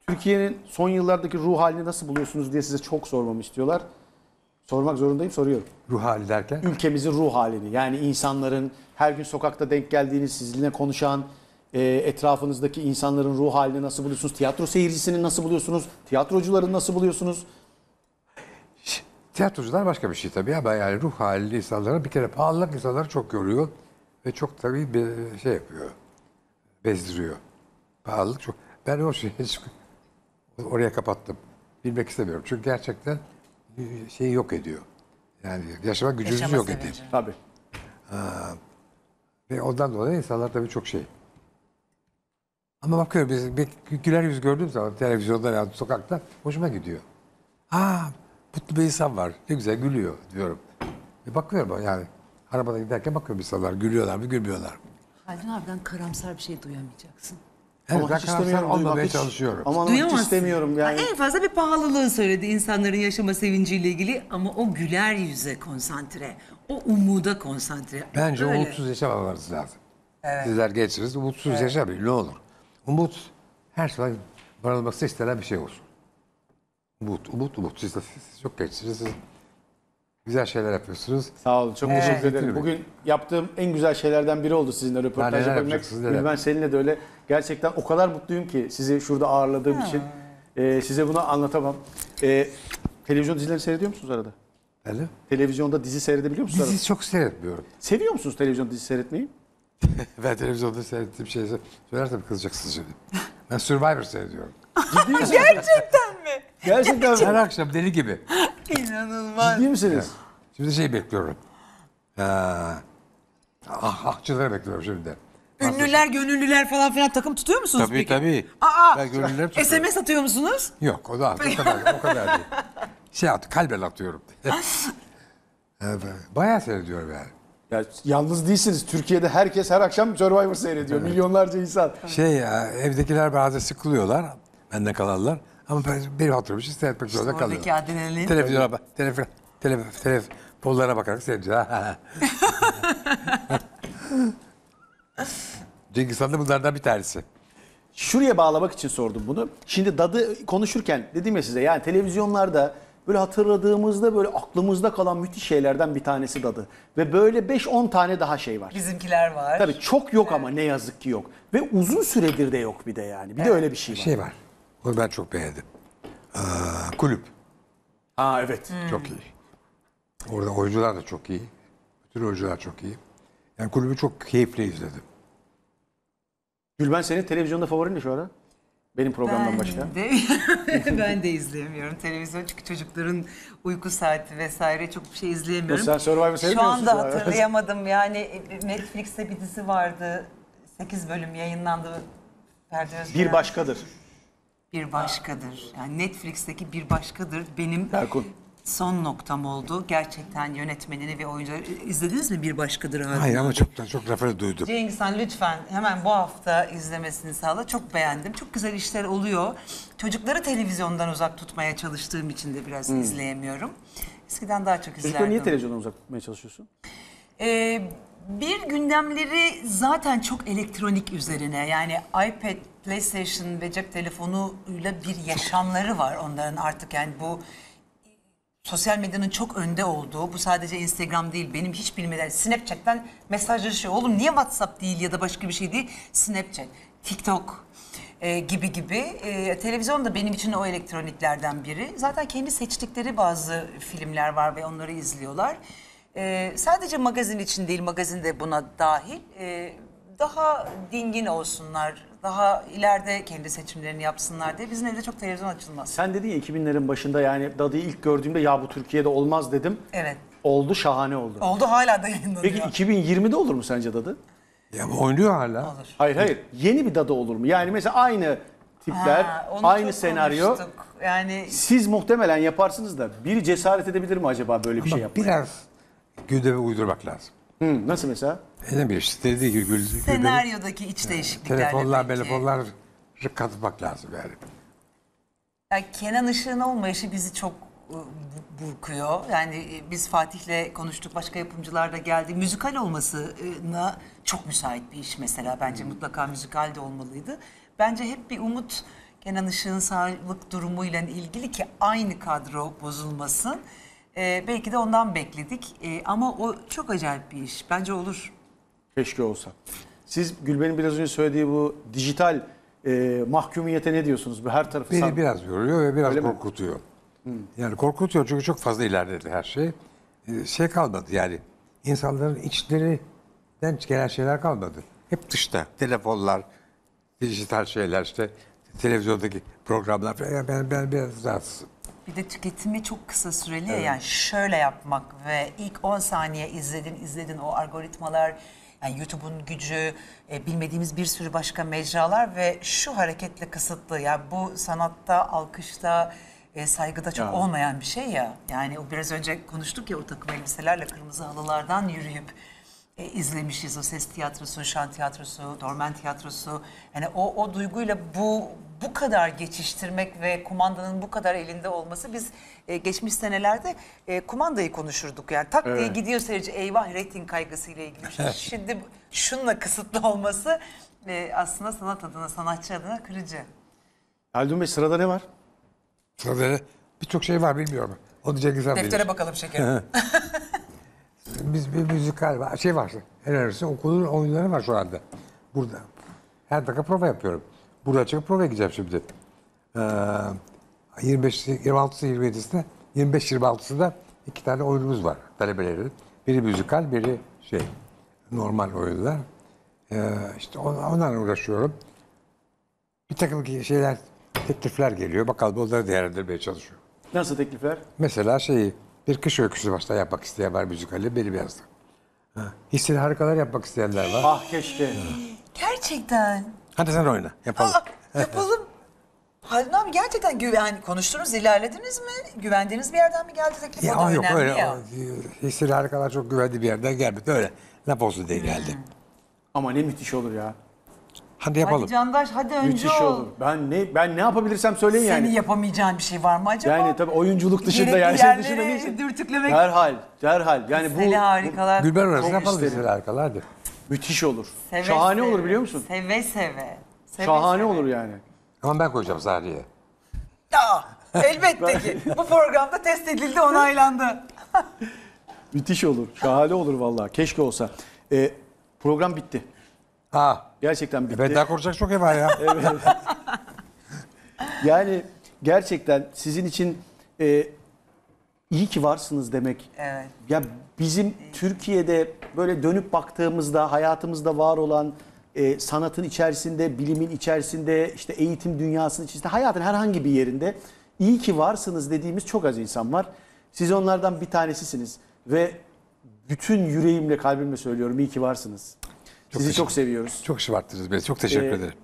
Türkiye'nin son yıllardaki ruh halini nasıl buluyorsunuz diye size çok sormamı istiyorlar. Sormak zorundayım, soruyorum. Ruh hali derken? Ülkemizin ruh halini. Yani insanların her gün sokakta denk geldiğiniz, sizinle konuşan, etrafınızdaki insanların ruh halini nasıl buluyorsunuz? Tiyatro seyircisini nasıl buluyorsunuz? Tiyatrocuları nasıl buluyorsunuz? Tiyatrocular başka bir şey tabii ama yani ruh halli insanlara bir kere pahalılık insanları çok yoruyor ve çok tabii bir şey yapıyor. Bezdiriyor. Pahalılık çok. Ben o şeyi hiç oraya kapattım. Bilmek istemiyorum. Çünkü gerçekten şeyi yok ediyor. Yani yaşama gücünüzü yok ediyor. Tabii. Ve ondan dolayı insanlar tabii çok şey. Ama bakıyorum bir güler yüz gördüğüm zaman televizyonda ya sokakta hoşuma gidiyor. Mutlu bir insan var. Ne güzel gülüyor diyorum. Bakıyorum yani arabada giderken bakıyorum insanlar gülüyorlar mı gülmüyorlar mı? Haldun abiden karamsar bir şey duyamayacaksın. Evet, Ama ben hiç karamsar istemiyorum olmamaya duymak, hiç. çalışıyorum. Ama hiç Duyamazsın. istemiyorum yani. En fazla bir pahalılığı söyledi insanların yaşama sevinciyle ilgili ama o güler yüze konsantre, o umuda konsantre. Bence Öyle. umutsuz yaşamamanız lazım. Sizler gençsiniz, umutsuz yaşamayın ne olur. Umut her zaman varılması istenen bir şey olsun. Umut. Siz çok gençsiniz, siz güzel şeyler yapıyorsunuz. Sağ olun, çok teşekkür ederim. Bugün yaptığım en güzel şeylerden biri oldu sizinle röportaj neler yapabilmek. yapacaksınız, neler? Gülben seninle de öyle. Gerçekten o kadar mutluyum ki sizi şurada ağırladığım için. Size bunu anlatamam. Televizyon dizilerini seyrediyor musunuz arada? Efendim? Televizyonda dizi seyredebiliyor musunuz arada? Dizi çok seyretmiyorum. Seviyor musunuz televizyon dizi seyretmeyi? Ben televizyonda seyrettiğim şeyi söylersem kızacaksınız şimdi. Ben Survivor seyrediyorum. Gerçekten mi? Gerçekten mi? Her akşam deli gibi. İnanılmaz. Ciddi misiniz? Şimdi şey bekliyorum. Ahçıları bekliyorum şimdi. Ünlüler, gönüllüler falan filan takım tutuyor musunuz Tabii peki? tabii. Aa, Ben gönüllüleri tutuyorum. SMS atıyor musunuz? Yok o da o kadar değil. Kalben atıyorum. Bayağı seyrediyorum yani. Ya, yalnız değilsiniz. Türkiye'de herkes her akşam Survivor seyrediyor. Milyonlarca insan. Evdekiler bazen sıkılıyorlar. Benden kalanlar. Ama benim hatırım için seyretmek zorunda kalıyorum. Oradaki adrenalin. Televizyona telefonlara bakarak seyrediyor. Cengiz Han da bunlardan bir tanesi. Şuraya bağlamak için sordum bunu. Şimdi dadı konuşurken dedim ya size, yani televizyonlarda böyle hatırladığımızda böyle aklımızda kalan müthiş şeylerden bir tanesi dadı. Ve böyle 5-10 tane daha şey var. Bizimkiler var. Tabii çok yok ama ne yazık ki yok. Ve uzun süredir de yok bir de yani. Bir de öyle bir şey var. Şey var. Onu ben çok beğendim. Kulüp. Evet. Çok iyi. Orada oyuncular da çok iyi. Bütün oyuncular çok iyi. Yani kulübü çok keyifle izledim. Gülben, senin televizyonda favorin ne şu ara? Benim programdan başka. Ben de izleyemiyorum televizyon çünkü çocukların uyku saati vesaire çok bir şey izleyemiyorum. Sen Survivor Şu sevmiyor musun? anda hatırlayamadım yani Netflix'te bir dizi vardı. 8 bölüm yayınlandı. Ferdi Özbeğen. Bir başkadır. Bir başkadır. Yani Netflix'teki bir başkadır benim Erkun. son noktam oldu. Gerçekten yönetmenini ve oyuncuları izlediniz mi Bir Başkadır? Hayır ama çok lafını duydum. Cengiz Han lütfen hemen bu hafta izlemesini sağla. Çok beğendim. Çok güzel işler oluyor. Çocukları televizyondan uzak tutmaya çalıştığım için de biraz izleyemiyorum. Eskiden daha çok izlerdim. Çocukları niye televizyondan uzak tutmaya çalışıyorsun? Bir gündemleri zaten çok elektronik üzerine. Yani iPad, PlayStation ve cep telefonuyla bir yaşamları var onların artık. Yani bu sosyal medyanın çok önde olduğu, bu sadece Instagram değil, benim hiç bilmeden Snapchat'ten mesajlaşıyor. Oğlum niye WhatsApp değil ya da başka bir şey değil? Snapchat, TikTok gibi. Televizyon da benim için o elektroniklerden biri. Zaten kendi seçtikleri bazı filmler var ve onları izliyorlar. Sadece magazin için değil, magazin de buna dahil. Daha dingin olsunlar, daha ileride kendi seçimlerini yapsınlar diye bizim evde çok televizyon açılmaz. Sen dedin ya 2000'lerin başında, yani Dadı'yı ilk gördüğümde ya bu Türkiye'de olmaz dedim. Evet. Oldu, şahane oldu. Oldu, hala da yayınlanıyor. Peki 2020'de olur mu sence Dadı? Ya ama oynuyor hala. Olur. Hayır. Yeni bir Dadı olur mu? Yani mesela aynı tipler, Onu aynı çok senaryo. konuştuk. Yani Siz muhtemelen yaparsınız da biri cesaret edebilir mi acaba böyle bir şey Ama yapmaya? biraz gündeme uydurmak lazım. Nasıl mesela? Ne bileyim işte dediği gibi gündemi senaryodaki iç değişikliklerle telefonlar katmak lazım yani. Yani Kenan Işık'ın olmayışı bizi çok burkuyor. Yani biz Fatih'le konuştuk, başka yapımcılar da geldi. Müzikal olmasına çok müsait bir iş mesela. Bence mutlaka müzikal de olmalıydı. Bence hep bir umut Kenan Işık'ın sağlık durumuyla ilgili ki aynı kadro bozulmasın. Belki de ondan bekledik. Ama o çok acayip bir iş. Bence olur. Keşke olsa. Siz Gülben'in biraz önce söylediği bu dijital mahkumiyete ne diyorsunuz? Bu her tarafı Beni biraz yoruyor ve biraz Öyle mi? korkutuyor. Yani korkutuyor çünkü çok fazla ilerledi her şey. Şey kalmadı yani insanların içlerinden gelen şeyler kalmadı. Hep dışta. Telefonlar, dijital şeyler işte televizyondaki programlar falan. Yani ben biraz rahatsızım. Bir de tüketimi çok kısa süreli ya, yani şöyle yapmak ve ilk 10 saniye izledin o algoritmalar, yani YouTube'un gücü, bilmediğimiz bir sürü başka mecralar ve şu hareketle kısıtlı. Yani bu sanatta, alkışta, saygıda çok Ya. olmayan bir şey ya. Yani o biraz önce konuştuk ya, o takım elbiselerle kırmızı halılardan yürüyüp izlemişiz o ses tiyatrosu, şan tiyatrosu, dormen tiyatrosu. Yani o duyguyla bu kadar geçiştirmek ve kumandanın bu kadar elinde olması, biz geçmiş senelerde kumandayı konuşurduk. Yani tak diye gidiyor seyirci, eyvah, reyting kaygısıyla ilgili bir şey. Şimdi şununla kısıtlı olması aslında sanat adına, sanatçı adına kırıcı. Haldun Bey, sırada ne var? Sırada birçok şey var bilmiyorum. Onu Cengiz Han bilir. Deftere bakalım şekerim. Biz bir müzikal var. Şey var. En önemlisi okulun oyunları var şu anda. Burada. Her dakika prova yapıyorum. Burada çıkıp prova gideceğim şimdi. 26'sı 27'sinde 25-26'sında 2 tane oyunumuz var talebelerin. Biri müzikal, biri normal oyunlar. İşte onlarla uğraşıyorum. Bir takım şeyler, teklifler geliyor. Bakalım onları değerlendirmeye çalışıyorum. Nasıl teklifler? Mesela bir kış öyküsü başta yapmak isteyen var müzikali, benim yazdım. Hisseli harikalar yapmak isteyenler var. Ah keşke. Gerçekten. Hadi sen oyna, yapalım. Yapalım. Haldun abi, gerçekten konuştunuz, ilerlediniz mi? Güvendiğiniz bir yerden mi geldi teklif? O da Yok önemli öyle. ya. Hisseli harikalar çok güvenli bir yerden gelmedi. Öyle laf olsun diye geldi. Ama ne müthiş olur ya. Hadi yapalım. Hadi Candaş, hadi önce Müthiş ol. olur. Ben ne yapabilirsem söyleyin Senin yani. yapamayacağın bir şey var mı acaba? Yani tabii oyunculuk dışında, Gerekli yani şey yerlere dışında neyse. dürtüklemek. Derhal. Yani Hisseli harikalar. Gülben orası Çok yapalım isterim. hisseli harikalar hadi. Müthiş olur. Seve Şahane seve. olur biliyor musun? Seve seve. Şahane olur yani. Ama ben koyacağım sahneye. Ya, elbette ki. Bu programda test edildi, onaylandı. Müthiş olur. Şahane olur vallahi. Keşke olsa. Program bitti. Gerçekten bitti. Ben daha konuşacak çok ev var ya. Yani gerçekten sizin için iyi ki varsınız demek. Evet. Ya bizim Türkiye'de böyle dönüp baktığımızda hayatımızda var olan sanatın içerisinde, bilimin içerisinde, işte eğitim dünyasının içerisinde, hayatın herhangi bir yerinde iyi ki varsınız dediğimiz çok az insan var. Siz onlardan bir tanesisiniz ve bütün yüreğimle, kalbimle söylüyorum, iyi ki varsınız. Sizi çok seviyoruz. Çok şımarttınız beni. Çok teşekkür ederim.